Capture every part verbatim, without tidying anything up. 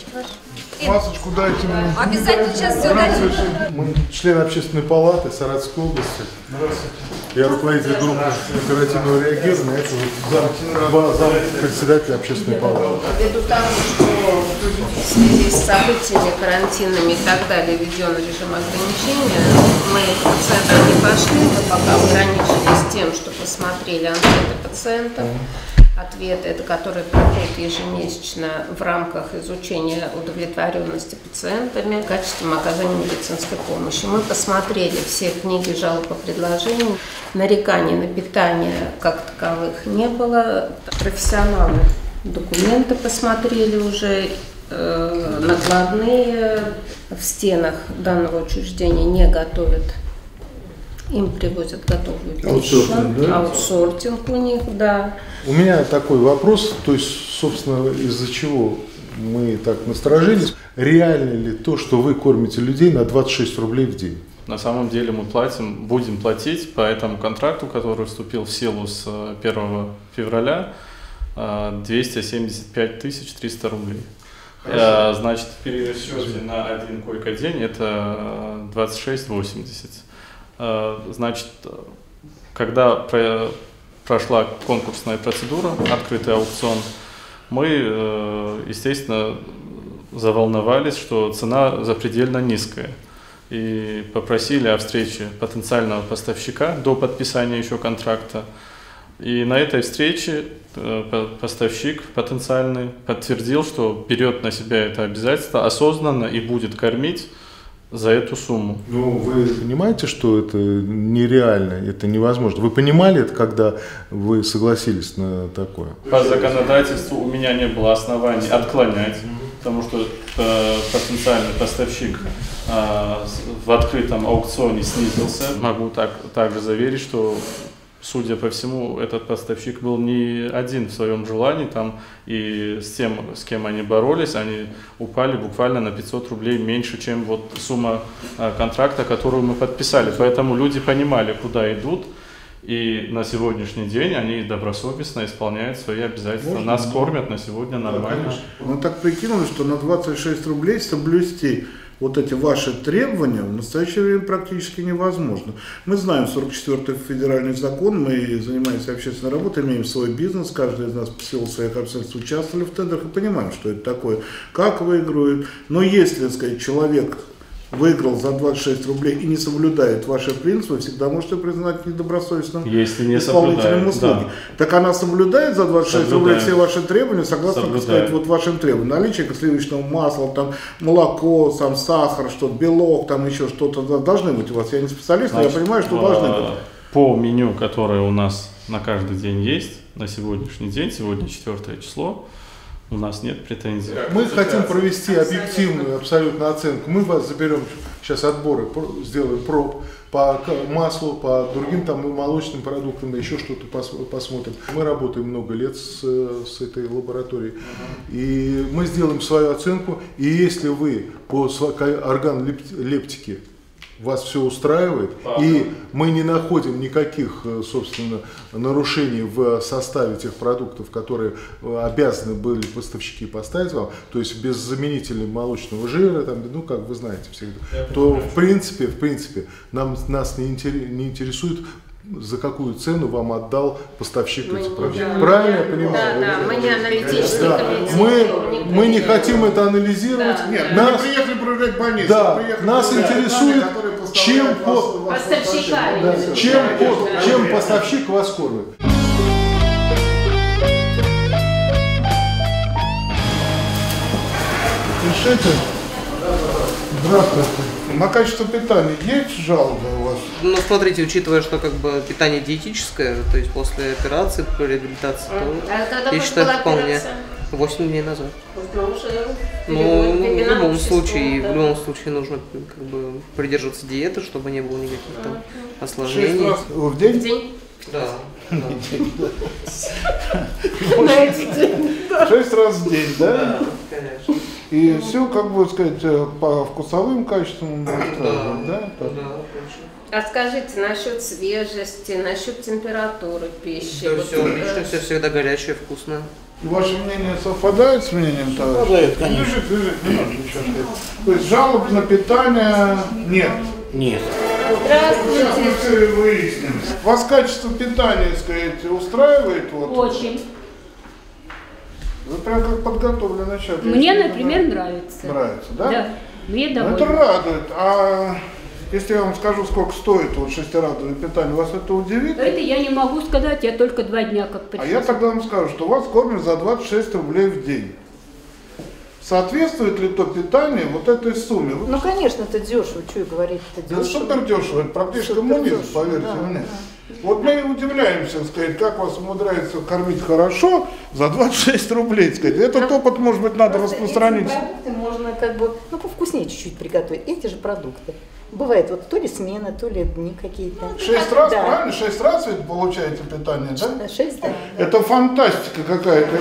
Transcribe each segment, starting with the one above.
Масочку дайте мне. Обязательно сейчас все дадим. Мы член общественной палаты Саратовской области. Я руководитель группы оперативного реагирования. Это вот зам, зам председателя общественной палаты. Ввиду того, что в связи с событиями карантинными и так далее введен режим ограничения, мы к пациентам не пошли, мы пока ограничились тем, что посмотрели анкеты пациентов. Ответы, это которые проходят ежемесячно в рамках изучения удовлетворенности пациентами качеством оказания медицинской помощи. Мы посмотрели все книги жалоб и предложений. Нареканий на питание как таковых не было. Профессионалы документы посмотрели уже, э, накладные в стенах данного учреждения не готовят. Им привозят готовую пищу. Аутсортинг, да? Аутсортинг у них, да. У меня такой вопрос, то есть, собственно, из-за чего мы так насторожились. Реально ли то, что вы кормите людей на двадцать шесть рублей в день? На самом деле мы платим, будем платить по этому контракту, который вступил в силу с первого февраля, двести семьдесят пять тысяч триста рублей. Хорошо. Значит, в перерасчете на один койко-день это двадцать шесть восемьдесят. Значит, когда прошла конкурсная процедура, открытый аукцион, мы, естественно, заволновались, что цена запредельно низкая. И попросили о встрече потенциального поставщика до подписания еще контракта. И на этой встрече поставщик потенциальный подтвердил, что берет на себя это обязательство осознанно и будет кормить за эту сумму. Ну, вы понимаете, что это нереально, это невозможно. Вы понимали это, когда вы согласились на такое? По законодательству у меня не было оснований отклонять, потому что э, потенциальный поставщик э, в открытом аукционе снизился. Могу так, также заверить, что, судя по всему, этот поставщик был не один в своем желании, там, и с тем, с кем они боролись, они упали буквально на пятьсот рублей меньше, чем вот сумма а, контракта, которую мы подписали. Поэтому люди понимали, куда идут, и на сегодняшний день они добросовестно исполняют свои обязательства. Можно? Нас кормят на сегодня нормально. Да, мы так прикинули, что на двадцать шесть рублей соблюсти вот эти ваши требования в настоящее время практически невозможно. Мы знаем сорок четвёртый федеральный закон, мы занимаемся общественной работой, имеем свой бизнес, каждый из нас по силу своих обстоятельств участвовали в тендерах и понимаем, что это такое, как выигрывают. Но если, так сказать, человек выиграл за двадцать шесть рублей и не соблюдает ваши принципы, всегда можете признать недобросовестным Если исполнителем услуги. Да. Так она соблюдает за двадцать шесть рублей все ваши требования, согласно, так сказать, вот вашим требованиям. Наличие сливочного масла, там, молоко, сам сахар, что-то, белок, там еще что-то должны быть у вас. Я не специалист, но я понимаю, что должны быть. По меню, которое у нас на каждый день есть, на сегодняшний день, сегодня четвёртое число, у нас нет претензий. Мы хотим провести объективную абсолютно оценку. Мы вас заберем сейчас отборы, сделаем проб по маслу, по другим там молочным продуктам, еще что-то посмотрим. Мы работаем много лет с, с этой лабораторией. И мы сделаем свою оценку. И если вы по органолептике вас все устраивает, и мы не находим никаких, собственно, нарушений в составе тех продуктов, которые обязаны были поставщики поставить вам, то есть без заменителей молочного жира, там, ну, как вы знаете всегда, то в принципе, в принципе, нам, нас не интересует, за какую цену вам отдал поставщик эти продукты. Правильно я понимаю? Да, да, мы не аналитический да. комитет. Мы, мы не хотим это анализировать. Да. Нет, нас, мы не приехали проверять больницу. Да, нас интересует, чем, по, да, чем, по, чем поставщик вас кормит. Решите? Здравствуйте. На качество питания есть жалобы у вас? Ну, смотрите, учитывая, что как бы питание диетическое, то есть после операции, при реабилитации, то а я считаю, вполне восемь дней назад. Ну, в любом случае, в любом случае нужно как бы придерживаться диеты, чтобы не было никаких там осложнений. Шесть раз в день? В день? Да. Шесть раз в день, да? Да, конечно. И все, как бы сказать, по вкусовым качествам, да, да? да, конечно. А скажите, насчет свежести, насчет температуры пищи? Да вот, все э, отлично, все всегда горячее, вкусное. Ваше мнение совпадает с мнением товарища? Совпадает, конечно. Лежит, лежит, не надо ничего сказать. То есть жалоб на питание нет? Нет. Здравствуйте. Сейчас мы все выясним. Вас качество питания, сказать, устраивает? Вот? Очень. Вы прям как подготовленный человек. Мне, например, нравится. Нравится, да? Да, мне Ну, довольно. это радует. А если я вам скажу, сколько стоит вот шестиразовое питание, вас это удивит? Это я не могу сказать, я только два дня как пришла. А я тогда вам скажу, что вас кормят за двадцать шесть рублей в день. Соответствует ли то питание вот этой сумме? Ну, конечно, это дешево, что и говорить-то Да дешево. супер дешево, это практически Супер коммунизм, дешево, поверьте да, мне. да. Вот мы и удивляемся, сказать, как вас умудряется кормить хорошо за двадцать шесть рублей. Сказать. Этот опыт, может быть, надо Просто распространить. эти продукты можно как бы, ну, повкуснее чуть-чуть приготовить. Эти же продукты. Бывает вот то ли смена, то ли дни какие-то. Шесть раз, Да. правильно? Шесть раз ведь получаете питание, да? Шесть, да. Это фантастика какая-то.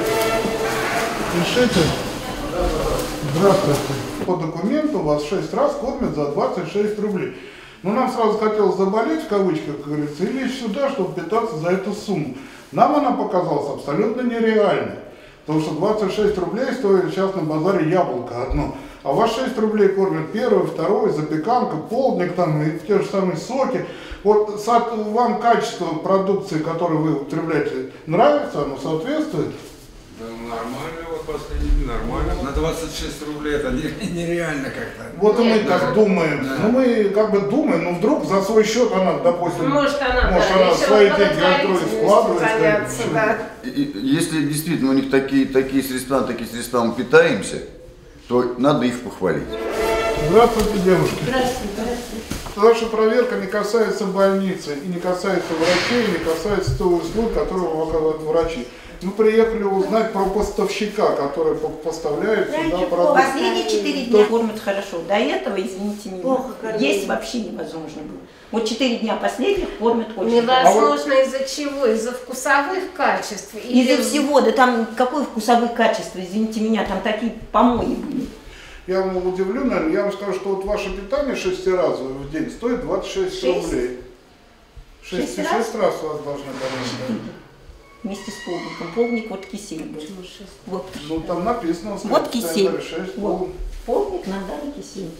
Пишите. Здравствуйте. По документу вас шесть раз кормят за двадцать шесть рублей. Но нам сразу хотелось заболеть, в кавычках, как говорится, и лечь сюда, чтобы питаться за эту сумму. Нам она показалась абсолютно нереальной. Потому что двадцать шесть рублей стоит сейчас на базаре яблоко одно. А вас шесть рублей кормят первый, второй, запеканка, полдник там и те же самые соки. Вот вам качество продукции, которую вы употребляете, нравится, оно соответствует? Да, нормально, вот последний нормально. На двадцать шесть рублей это нереально как-то. Вот и мы так думаем. Да. Ну мы как бы думаем, но вдруг за свой счет она, допустим, Может, она, может, да, она решила свои деньги откроет, благотворительностью вкладывает. заняться, скажем, да. И- и Если действительно у них такие, такие средства, такие средства мы питаемся, то надо их похвалить. Здравствуйте, девушки. Здравствуйте, здравствуйте. Ваша проверка не касается больницы, и не касается врачей, и не касается той услуг, которые вам оказывают врачи. Мы приехали узнать про поставщика, который по- поставляет сюда продукты. Последние четыре дня кормят хорошо. До этого, извините меня, есть вообще невозможно было. Вот четыре дня последних кормят очень хорошо. Невозможно из-за чего? Из-за вкусовых качеств? Или- Из-за всего, да там какое вкусовые качества, извините меня, там такие помои были. Я вам удивлю, наверное, я вам скажу, что вот ваше питание шестиразовое в день стоит двадцать шесть Шесть? рублей. Шесть, Шесть шесть раз? раз вас должны кормить. Вместе с полдником. Полдник вот кисель был. Вот. Ну там написано, Вот кисель. шесть. Вот. Полдник нам дали кисель.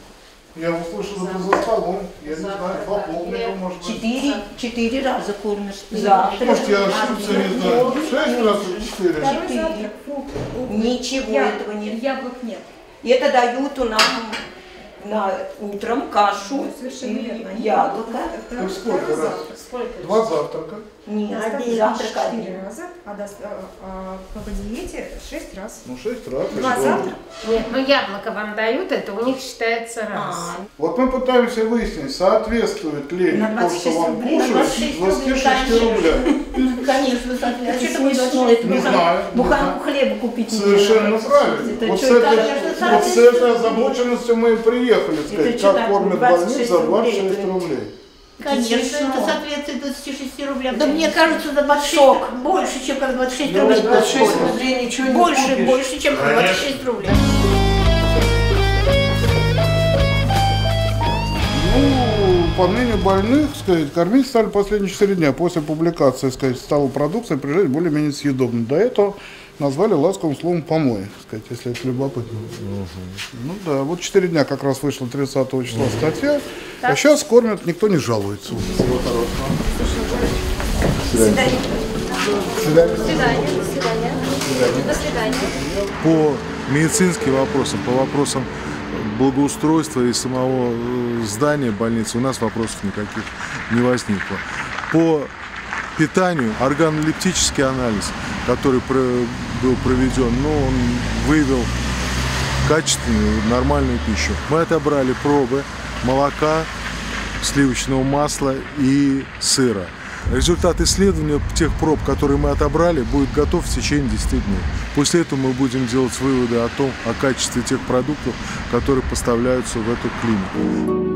Я услышал это за столом. Я не знаю, по полднику может быть. Четыре, четыре раза кормишь. Завтра. Может, я ошибся, не знаю. Шесть раз или четыре? Четыре. Ничего этого нет. Яблок нет. Это дают у нас на утром кашу и яблоко. Ну сколько раз? Сколько? Два завтрака. Нет, Один, завтрак четыре один. раза, а, до, а, а по диете шесть раз. Ну шесть раз. и Два что? завтрака. Нет, ну яблоко вам дают, это у них считается раз. А, Вот мы пытаемся выяснить, соответствует ли На то, двадцать что шесть вам рублей, на кушают, двадцать шесть двадцати рублей, шести рублям. Ну, конечно, А соответственно. что такое Ну, двадцать это Не бухан- знаю, не буханку хлеба купить не Совершенно надо. правильно. Это Вот с, что, этой, конечно, вот с этой озабоченностью мы и приехали, сказать, Это что как такое, кормят двадцать больниц шесть за двадцать шесть рублей, рублей. Конечно, Конечно. это соответствует двадцати шести рублям. Да мне кажется, за двадцать шесть Сок больше, чем как двадцать шесть рублей. двадцать шесть рублей ничего не Больше, купишь. больше, чем как двадцать шесть рублей. Ну, по мнению больных, сказать, кормить стали последние четыре дня. После публикации, сказать, стала продукция приезжать более-менее съедобной. До этого назвали ласковым словом помои, сказать, если это любопытно. Ну да, вот четыре дня как раз вышла тридцатого числа статья, а сейчас кормят, никто не жалуется. Всего хорошего. До свидания. До свидания. До свидания. До свидания. До свидания. По медицинским вопросам, по вопросам благоустройства и самого э, здания больницы у нас вопросов никаких не возникло. По питанию органолептический анализ, который про- был проведен, ну, он выявил качественную, нормальную пищу. Мы отобрали пробы молока, сливочного масла и сыра. Результат исследования тех проб, которые мы отобрали, будет готов в течение десяти дней. После этого мы будем делать выводы о том, о качестве тех продуктов, которые поставляются в эту клинику.